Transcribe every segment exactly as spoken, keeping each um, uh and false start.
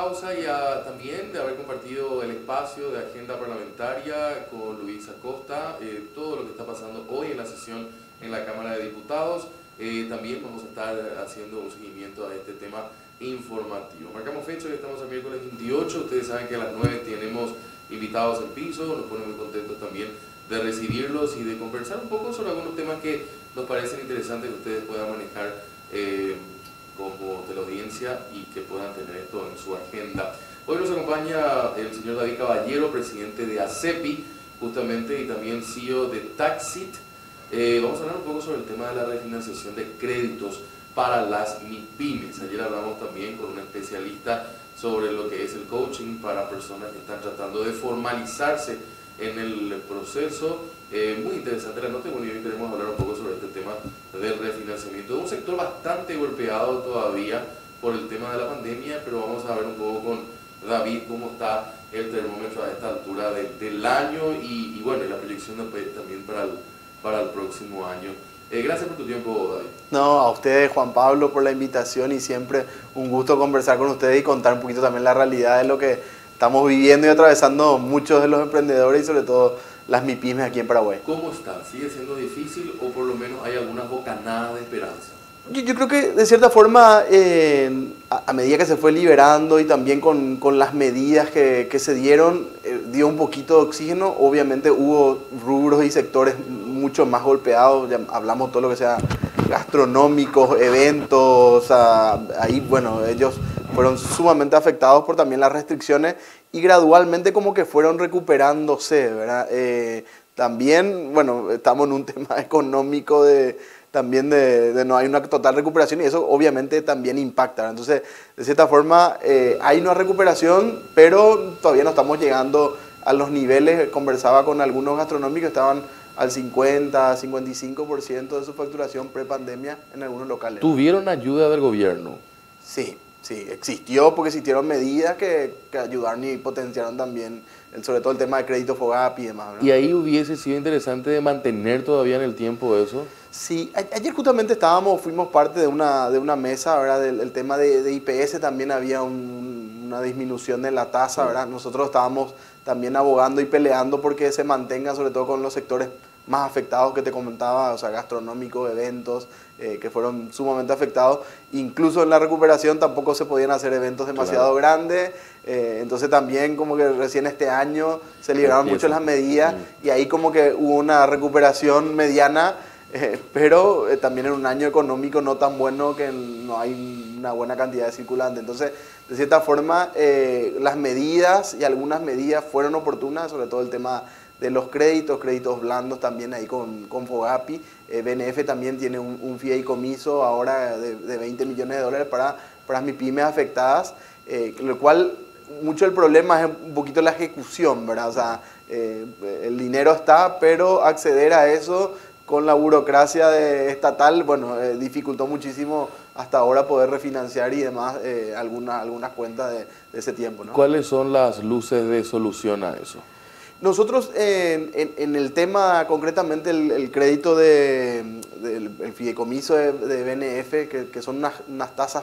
pausa y a, también de haber compartido el espacio de agenda parlamentaria con Luis Acosta, eh, todo lo que está pasando hoy en la sesión en la Cámara de Diputados. Eh, también vamos a estar haciendo un seguimiento a este tema informativo. Marcamos fecha, que estamos el miércoles veintiocho, ustedes saben que a las nueve tenemos invitados en piso, nos ponemos muy contentos también de recibirlos y de conversar un poco sobre algunos temas que nos parecen interesantes que ustedes puedan manejar eh, como teleaudiencia y que puedan tener esto en su agenda. Hoy nos acompaña el señor David Caballero, presidente de ACEPI, justamente, y también C E O de Taxit. Eh, vamos a hablar un poco sobre el tema de la refinanciación de créditos para las MIPYMES. Ayer hablamos también con un especialista sobre lo que es el coaching para personas que están tratando de formalizarse en el proceso. Eh, muy interesante la nota, y bueno, hoy queremos hablar un poco sobre este tema del refinanciamiento de un sector bastante golpeado todavía por el tema de la pandemia, pero vamos a ver un poco con David cómo está el termómetro a esta altura de, del año y, y bueno, y la proyección también para el, para el próximo año. Eh, gracias por tu tiempo, David. No, a ustedes, Juan Pablo, por la invitación, y siempre un gusto conversar con ustedes y contar un poquito también la realidad de lo que estamos viviendo y atravesando muchos de los emprendedores y sobre todo las MIPYMES aquí en Paraguay. ¿Cómo está? ¿Sigue siendo difícil o por lo menos hay algunas bocanadas de esperanza? Yo, yo creo que de cierta forma, eh, a, a medida que se fue liberando y también con, con las medidas que, que se dieron, eh, dio un poquito de oxígeno. Obviamente hubo rubros y sectores mucho más golpeados, ya hablamos todo lo que sea gastronómicos, eventos, o sea, ahí bueno, ellos fueron sumamente afectados por también las restricciones y gradualmente como que fueron recuperándose, ¿verdad? Eh, también, bueno, estamos en un tema económico de también de, de no hay una total recuperación y eso obviamente también impacta, ¿verdad? Entonces, de cierta forma, eh, hay una recuperación, pero todavía no estamos llegando a los niveles. Conversaba con algunos gastronómicos, estaban al cincuenta, cincuenta y cinco por ciento de su facturación pre-pandemia en algunos locales. ¿Tuvieron ayuda del gobierno? Sí, sí, existió porque existieron medidas que, que ayudaron y potenciaron también, el, sobre todo el tema de crédito FOGAPI y demás, ¿verdad? ¿Y ahí hubiese sido interesante de mantener todavía en el tiempo eso? Sí, a, ayer justamente estábamos, fuimos parte de una, de una mesa, ¿verdad? Del el tema de, de I P S también había un, una disminución de la tasa, ¿verdad? Nosotros estábamos también abogando y peleando porque se mantenga, sobre todo con los sectores más afectados que te comentaba, o sea, gastronómicos, eventos, eh, que fueron sumamente afectados. Incluso en la recuperación tampoco se podían hacer eventos demasiado claro. grandes, eh, entonces también como que recién este año se liberaron mucho las medidas mm. y ahí como que hubo una recuperación mediana, eh, pero eh, también en un año económico no tan bueno que no hay una buena cantidad de circulantes. Entonces, de cierta forma, eh, las medidas y algunas medidas fueron oportunas, sobre todo el tema de los créditos, créditos blandos también ahí con, con FOGAPI. Eh, B N F también tiene un, un fideicomiso ahora de, de veinte millones de dólares para, para MIPYMES afectadas, eh, lo cual mucho el problema es un poquito la ejecución, ¿verdad? O sea, eh, el dinero está, pero acceder a eso con la burocracia de estatal, bueno, eh, dificultó muchísimo hasta ahora poder refinanciar y demás eh, algunas, algunas cuentas de, de ese tiempo, ¿no? ¿Cuáles son las luces de solución a eso? Nosotros eh, en, en el tema, concretamente el, el crédito de, del el fideicomiso de, de B N F, que, que son unas, unas tasas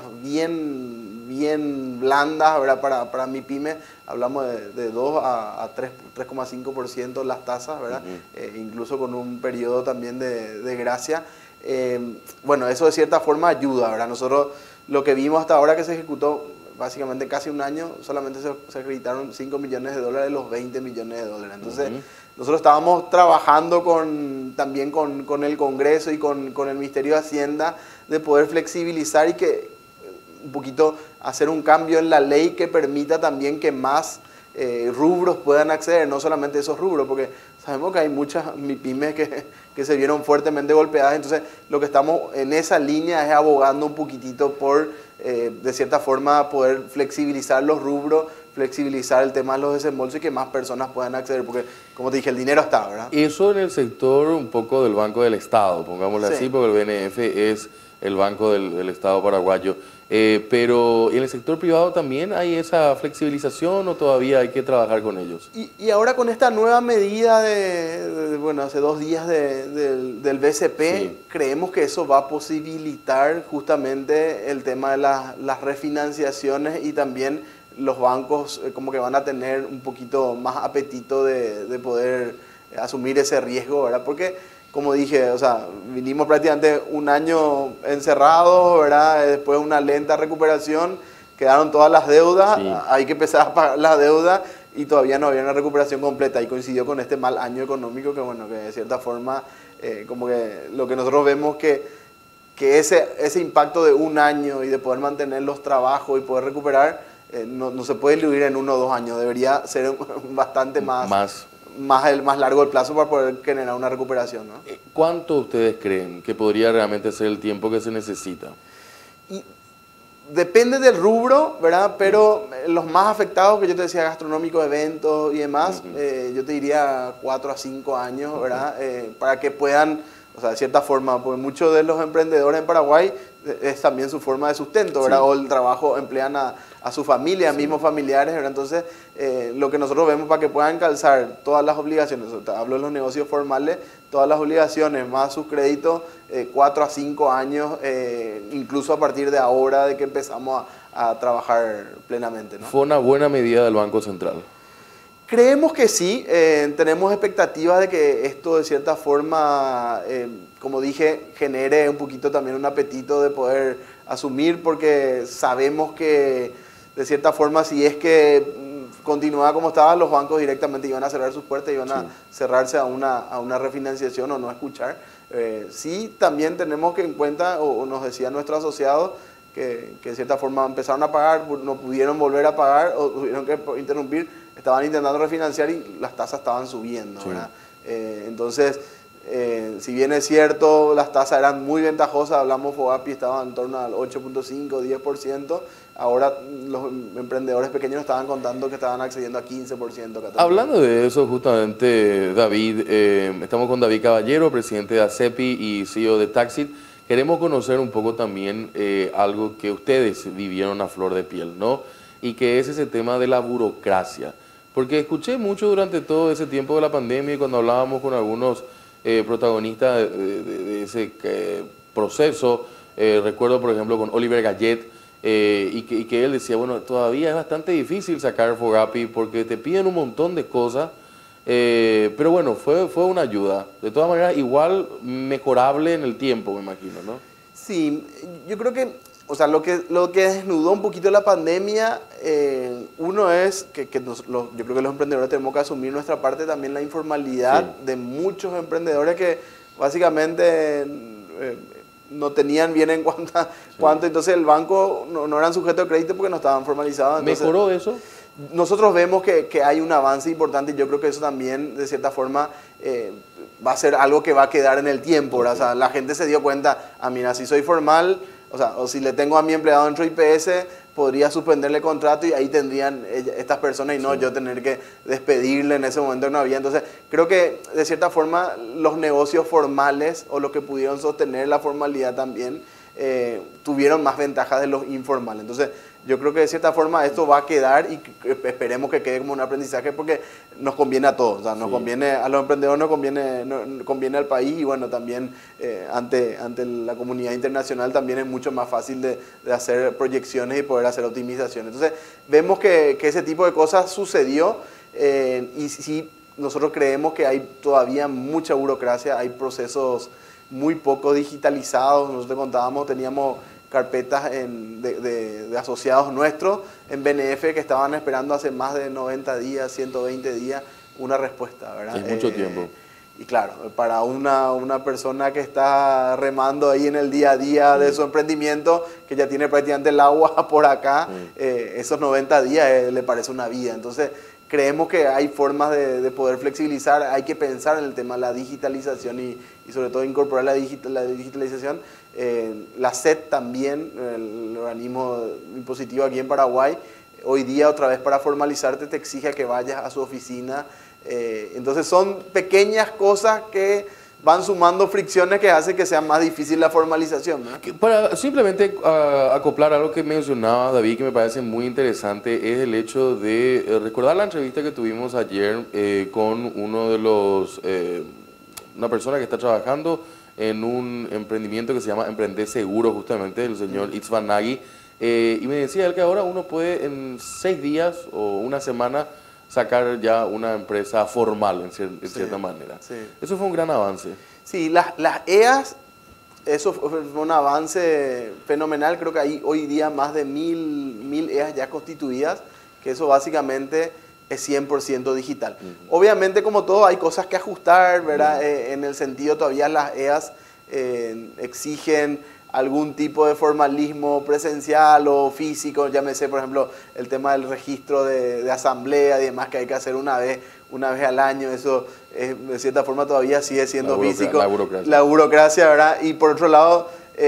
bien, bien blandas, ¿verdad? Para, para MIPYME, hablamos de, de dos a tres coma cinco por ciento las tasas, ¿verdad? Uh-huh. eh, incluso con un periodo también de, de gracia. Eh, bueno, eso de cierta forma ayuda, ¿verdad? Nosotros lo que vimos hasta ahora que se ejecutó, básicamente casi un año, solamente se, se acreditaron cinco millones de dólares de los veinte millones de dólares. Entonces, uh-huh. nosotros estábamos trabajando con, también con, con el Congreso y con, con el Ministerio de Hacienda de poder flexibilizar y que un poquito hacer un cambio en la ley que permita también que más eh, rubros puedan acceder, no solamente esos rubros, porque sabemos que hay muchas MIPYMES que, que se vieron fuertemente golpeadas. Entonces, lo que estamos en esa línea es abogando un poquitito por, eh, de cierta forma, poder flexibilizar los rubros, flexibilizar el tema de los desembolsos y que más personas puedan acceder, porque, como te dije, el dinero está, ¿verdad? Eso en el sector un poco del Banco del Estado, pongámosle Sí. así, porque el B N F es el Banco del, del Estado paraguayo. Eh, pero ¿en el sector privado también hay esa flexibilización o todavía hay que trabajar con ellos? Y, y ahora con esta nueva medida de, de bueno, hace dos días de, de, del B C P, sí. creemos que eso va a posibilitar justamente el tema de la, las refinanciaciones y también los bancos eh, como que van a tener un poquito más apetito de, de poder asumir ese riesgo, ¿verdad? Porque, como dije, o sea, vinimos prácticamente un año encerrados, ¿verdad? Después una lenta recuperación, quedaron todas las deudas, sí. Hay que empezar a pagar las deudas y todavía no había una recuperación completa y coincidió con este mal año económico que, bueno, que de cierta forma, eh, como que lo que nosotros vemos que, que ese, ese impacto de un año y de poder mantener los trabajos y poder recuperar, eh, no, no se puede diluir en uno o dos años, debería ser bastante más... más Más, el, más largo el plazo para poder generar una recuperación, ¿no? ¿Cuánto ustedes creen que podría realmente ser el tiempo que se necesita? Y depende del rubro, ¿verdad? Pero los más afectados, que yo te decía, gastronómicos, eventos y demás, uh-huh. eh, yo te diría cuatro a cinco años, ¿verdad? Uh-huh. eh, para que puedan, o sea, de cierta forma, porque muchos de los emprendedores en Paraguay es también su forma de sustento, ¿verdad? Sí. O el trabajo emplean a, a su familia, sí. mismos familiares, ¿verdad? Entonces, eh, lo que nosotros vemos para que puedan calzar todas las obligaciones, o sea, hablo de los negocios formales, todas las obligaciones, más sus créditos, eh, cuatro a cinco años, eh, incluso a partir de ahora de que empezamos a, a trabajar plenamente, ¿no? ¿Fue una buena medida del Banco Central? Creemos que sí, eh, tenemos expectativas de que esto de cierta forma, eh, como dije, genere un poquito también un apetito de poder asumir, porque sabemos que de cierta forma si es que continuaba como estaba, los bancos directamente iban a cerrar sus puertas, iban sí. a cerrarse a una, a una refinanciación o no escuchar. Eh, sí, también tenemos que en cuenta, o, o nos decía nuestro asociado, que, que de cierta forma empezaron a pagar, no pudieron volver a pagar o tuvieron que interrumpir, estaban intentando refinanciar y las tasas estaban subiendo, sí. ¿verdad? Eh, entonces, eh, si bien es cierto, las tasas eran muy ventajosas, hablamos FOGAPI estaban en torno al ocho punto cinco, diez por ciento, ahora los emprendedores pequeños estaban contando que estaban accediendo a quince por ciento. Hablando de eso, justamente, David, eh, estamos con David Caballero, presidente de ACEPI y C E O de Taxit. Queremos conocer un poco también eh, algo que ustedes vivieron a flor de piel, ¿no? Y que es ese tema de la burocracia. Porque escuché mucho durante todo ese tiempo de la pandemia y cuando hablábamos con algunos eh, protagonistas de, de, de ese eh, proceso, eh, recuerdo por ejemplo con Oliver Gallet, eh, y, que, y que él decía, bueno, todavía es bastante difícil sacar FOGAPI porque te piden un montón de cosas, eh, pero bueno, fue, fue una ayuda. De todas maneras, igual mejorable en el tiempo, me imagino, ¿no? Sí, yo creo que... O sea, lo que, lo que desnudó un poquito la pandemia, eh, uno es que, que nos, los, yo creo que los emprendedores tenemos que asumir nuestra parte también la informalidad sí. de muchos emprendedores que básicamente eh, no tenían bien en cuenta sí. cuánto, entonces el banco no, no eran sujetos de crédito porque no estaban formalizados. Entonces, ¿mejoró eso? Nosotros vemos que, que hay un avance importante y yo creo que eso también de cierta forma eh, va a ser algo que va a quedar en el tiempo, ¿verdad? Okay. O sea, la gente se dio cuenta, ah, mira, si soy formal... O sea, o si le tengo a mi empleado dentro de I P S, podría suspenderle el contrato y ahí tendrían estas personas y no sí. yo tener que despedirle en ese momento que no había. Entonces, creo que de cierta forma los negocios formales o los que pudieron sostener la formalidad también eh, tuvieron más ventajas de los informales. Entonces, yo creo que de cierta forma esto va a quedar y esperemos que quede como un aprendizaje porque nos conviene a todos, o sea, nos sí. conviene a los emprendedores, nos conviene, nos conviene al país y bueno, también eh, ante, ante la comunidad internacional también es mucho más fácil de, de hacer proyecciones y poder hacer optimizaciones. Entonces, vemos que, que ese tipo de cosas sucedió eh, y sí, nosotros creemos que hay todavía mucha burocracia, hay procesos muy poco digitalizados, nosotros te contábamos, teníamos carpetas en, de, de, de asociados nuestros en B N F que estaban esperando hace más de noventa días, ciento veinte días, una respuesta, ¿verdad? Es mucho eh, tiempo. Y claro, para una, una persona que está remando ahí en el día a día de su emprendimiento, que ya tiene prácticamente el agua por acá, sí. eh, esos noventa días eh, le parece una vida. Entonces, creemos que hay formas de, de poder flexibilizar, hay que pensar en el tema de la digitalización y, y sobre todo incorporar la, digital, la digitalización. Eh, la S E T también, el organismo impositivo aquí en Paraguay, hoy día otra vez para formalizarte te exige que vayas a su oficina. Eh, entonces son pequeñas cosas que van sumando fricciones que hacen que sea más difícil la formalización, ¿no? Para simplemente uh, acoplar algo que mencionaba David, que me parece muy interesante, es el hecho de eh, recordar la entrevista que tuvimos ayer eh, con uno de los, eh, una persona que está trabajando en un emprendimiento que se llama Emprender Seguro, justamente, el señor Itzvan Nagy, Eh, y me decía él que ahora uno puede en seis días o una semana sacar ya una empresa formal en, cier en sí, cierta manera. Sí. Eso fue un gran avance. Sí, las, las E A S, eso fue un avance fenomenal. Creo que hay hoy día más de mil, mil E A S ya constituidas, que eso básicamente es cien por ciento digital. Uh-huh. Obviamente, como todo, hay cosas que ajustar, ¿verdad? Uh-huh. eh, en el sentido, todavía las E A S eh, exigen algún tipo de formalismo presencial o físico, llámese, por ejemplo, el tema del registro de, de asamblea y demás, que hay que hacer una vez, una vez al año. Eso, eh, de cierta forma, todavía sigue siendo la físico. La burocracia. La burocracia, ¿verdad? Y por otro lado,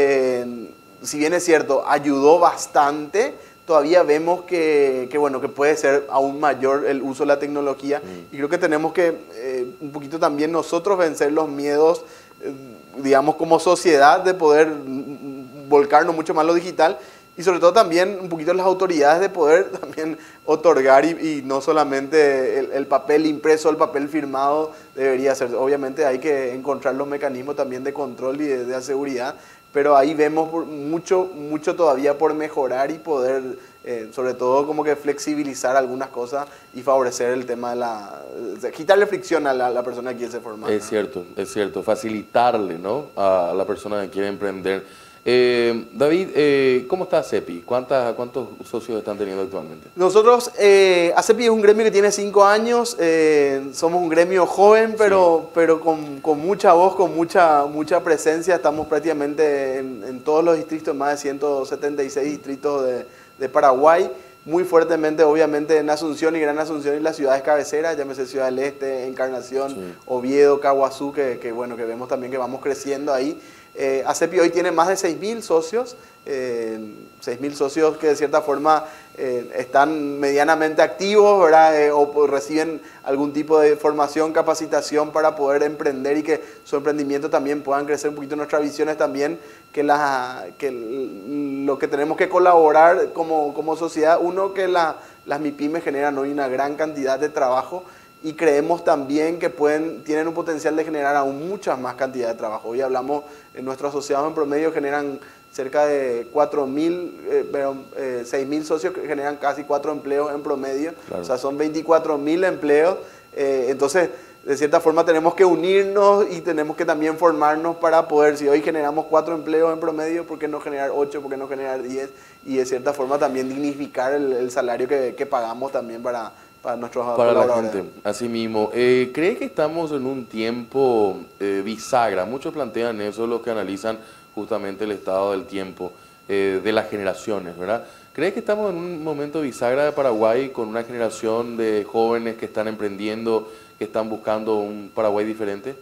eh, si bien es cierto, ayudó bastante, todavía vemos que, que, bueno, que puede ser aún mayor el uso de la tecnología. Mm. Y creo que tenemos que, eh, un poquito también nosotros, vencer los miedos, eh, digamos, como sociedad, de poder volcarnos mucho más a lo digital, y sobre todo también un poquito las autoridades de poder también otorgar y, y no solamente el, el papel impreso, el papel firmado debería ser. Obviamente hay que encontrar los mecanismos también de control y de, de seguridad, pero ahí vemos mucho, mucho todavía por mejorar y poder, eh, sobre todo, como que flexibilizar algunas cosas y favorecer el tema de la... De quitarle fricción a la, a la persona que quiere se formar. Es, ¿no? cierto, es cierto. Facilitarle, ¿no?, a la persona que quiere emprender. Eh, David, eh, ¿cómo está ACEPI? ¿Cuántas, ¿Cuántos socios están teniendo actualmente? Nosotros, eh, ACEPI es un gremio que tiene cinco años, eh, somos un gremio joven, pero, sí. pero con, con mucha voz, con mucha, mucha presencia. Estamos prácticamente en, en todos los distritos, más de ciento setenta y seis distritos de, de Paraguay, muy fuertemente obviamente en Asunción y Gran Asunción y las ciudades cabeceras, llámese Ciudad del Este, Encarnación, sí. Oviedo, Caguazú, que, que, bueno, que vemos también que vamos creciendo ahí. Eh, ACEPI hoy tiene más de seis mil socios, eh, seis mil socios que de cierta forma eh, están medianamente activos, ¿verdad? Eh, o reciben algún tipo de formación, capacitación para poder emprender y que su emprendimiento también puedan crecer un poquito. Nuestra visión es también que, la, que lo que tenemos que colaborar como, como sociedad, uno, que la, las MIPYMES generan hoy una gran cantidad de trabajo, y creemos también que pueden, tienen un potencial de generar aún muchas más cantidad de trabajo. Hoy hablamos, eh, nuestros asociados en promedio generan cerca de cuatro mil, eh, pero eh, seis mil socios que generan casi cuatro empleos en promedio. Claro. O sea, son veinticuatro mil empleos. Eh, entonces, de cierta forma tenemos que unirnos y tenemos que también formarnos para poder, si hoy generamos cuatro empleos en promedio, ¿por qué no generar ocho? ¿Por qué no generar diez? Y de cierta forma también dignificar el, el salario que, que pagamos también para... para nuestros para la gente, así mismo. Eh, ¿Cree que estamos en un tiempo eh, bisagra? Muchos plantean eso, los que analizan justamente el estado del tiempo, eh, de las generaciones, ¿verdad? ¿Cree que estamos en un momento bisagra de Paraguay con una generación de jóvenes que están emprendiendo, que están buscando un Paraguay diferente?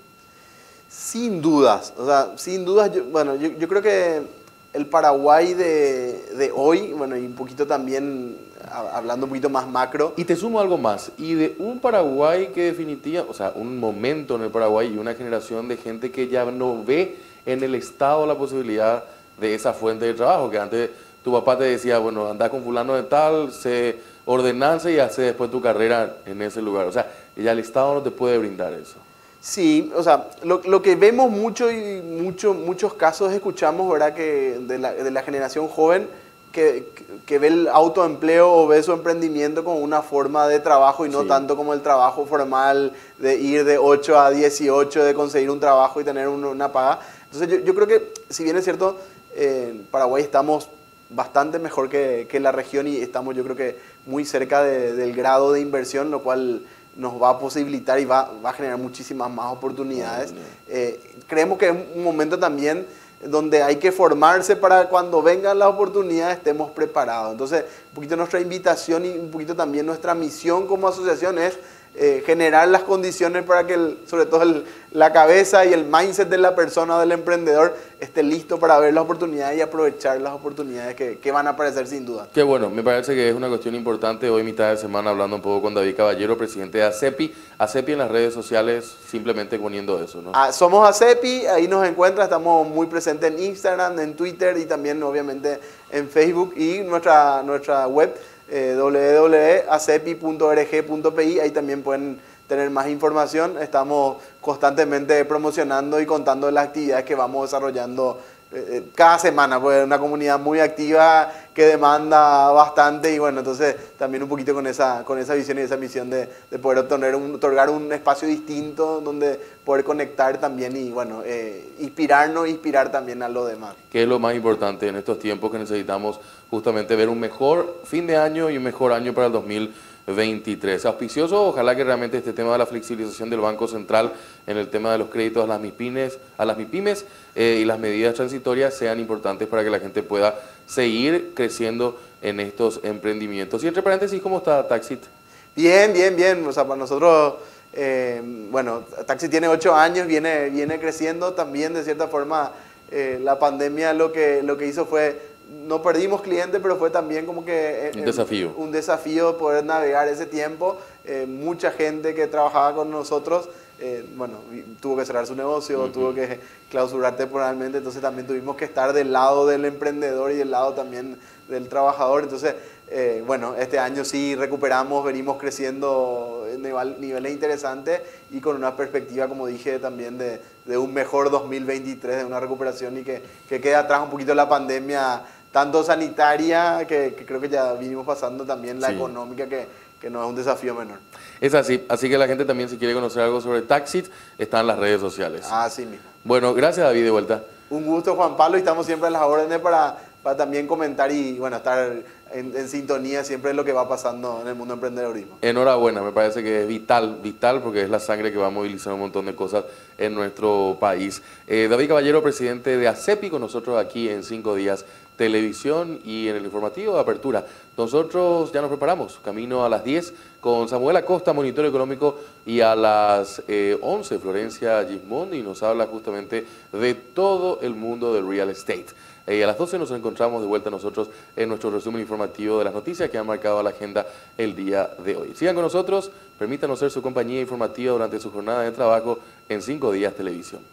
Sin dudas, o sea, sin dudas, yo, bueno, yo, yo creo que el Paraguay de, de hoy, bueno, y un poquito también, hablando un poquito más macro. Y te sumo algo más, y de un Paraguay que definitiva, o sea, un momento en el Paraguay y una generación de gente que ya no ve en el Estado la posibilidad de esa fuente de trabajo, que antes tu papá te decía, bueno, anda con fulano de tal, se ordenanza y hace después tu carrera en ese lugar. O sea, ya el Estado no te puede brindar eso. Sí, o sea, lo, lo que vemos mucho y mucho, muchos casos escuchamos, ¿verdad?, que de la, de la generación joven que, que, que ve el autoempleo o ve su emprendimiento como una forma de trabajo y no sí. tanto como el trabajo formal de ir de ocho a dieciocho, de conseguir un trabajo y tener un, una paga. Entonces yo, yo creo que, si bien es cierto, eh, en Paraguay estamos bastante mejor que, que la región y estamos, yo creo que, muy cerca de, del grado de inversión, lo cual nos va a posibilitar y va, va a generar muchísimas más oportunidades. Oh, no. eh, creemos que es un momento también donde hay que formarse para cuando vengan las oportunidades estemos preparados. Entonces, un poquito nuestra invitación y un poquito también nuestra misión como asociación es eh, generar las condiciones para que, el, sobre todo, el, la cabeza y el mindset de la persona o del emprendedor esté listo para ver las oportunidades y aprovechar las oportunidades que, que van a aparecer sin duda. Qué bueno, me parece que es una cuestión importante. Hoy, mitad de semana, hablando un poco con David Caballero, presidente de ACEPI. ACEPI en las redes sociales, simplemente poniendo eso, ¿no? Ah, somos ACEPI, ahí nos encuentra, estamos muy presentes en Instagram, en Twitter y también, obviamente, en Facebook y nuestra, nuestra web. Eh, w w w punto acepi punto org punto p i, ahí también pueden tener más información. Estamos constantemente promocionando y contando las actividades que vamos desarrollando eh, cada semana, pues es una comunidad muy activa que demanda bastante y bueno, entonces también un poquito con esa, con esa visión y esa misión de, de poder obtener un, otorgar un espacio distinto donde poder conectar también y bueno, eh, inspirarnos e inspirar también a los demás. Que es lo más importante en estos tiempos que necesitamos justamente ver un mejor fin de año y un mejor año para el dos mil veintitrés. Auspicioso, ojalá que realmente este tema de la flexibilización del Banco Central en el tema de los créditos a las MIPYMES, a las MIPYMES eh, y las medidas transitorias sean importantes para que la gente pueda seguir creciendo en estos emprendimientos. Y entre paréntesis, ¿cómo está Taxit? Bien, bien, bien. O sea, para nosotros, eh, bueno, Taxi tiene ocho años, viene, viene creciendo también de cierta forma. Eh, la pandemia lo que, lo que hizo fue, no perdimos clientes, pero fue también como que... Eh, un desafío. Un desafío poder navegar ese tiempo. Eh, mucha gente que trabajaba con nosotros, eh, bueno, tuvo que cerrar su negocio, uh-huh. tuvo que clausurar temporalmente, entonces también tuvimos que estar del lado del emprendedor y del lado también del trabajador. Entonces, eh, bueno, este año sí recuperamos, venimos creciendo en niveles interesantes y con una perspectiva, como dije, también de, de un mejor dos mil veintitrés, de una recuperación y que, que queda atrás un poquito la pandemia, tanto sanitaria, que, que creo que ya vinimos pasando, también la sí. económica, que, que no es un desafío menor. Es así, así que la gente también, si quiere conocer algo sobre Taxit, está en las redes sociales. Así mismo. Bueno, gracias David, de vuelta. Un gusto, Juan Pablo, y estamos siempre a las órdenes para, para también comentar y bueno, estar en, en sintonía siempre de lo que va pasando en el mundo del emprendedorismo. Enhorabuena, me parece que es vital, vital, porque es la sangre que va a movilizar un montón de cosas en nuestro país. Eh, David Caballero, presidente de ACEPI, con nosotros aquí en Cinco Días Televisión y en el informativo de apertura. Nosotros ya nos preparamos, camino a las diez con Samuel Acosta, monitor económico, y a las eh, once Florencia Gismondi nos habla justamente de todo el mundo del real estate. Eh, a las doce nos encontramos de vuelta nosotros en nuestro resumen informativo de las noticias que han marcado la agenda el día de hoy. Sigan con nosotros, permítanos ser su compañía informativa durante su jornada de trabajo en Cinco Días Televisión.